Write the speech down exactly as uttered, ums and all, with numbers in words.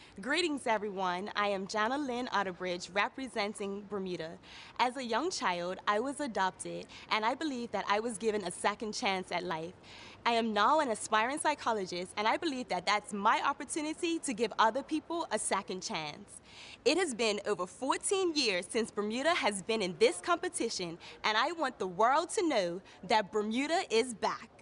Greetings, everyone. I am Jana Lynn Otterbridge, representing Bermuda. As a young child, I was adopted, and I believe that I was given a second chance at life. I am now an aspiring psychologist, and I believe that that's my opportunity to give other people a second chance. It has been over fourteen years since Bermuda has been in this competition, and I want the world to know that Bermuda is back.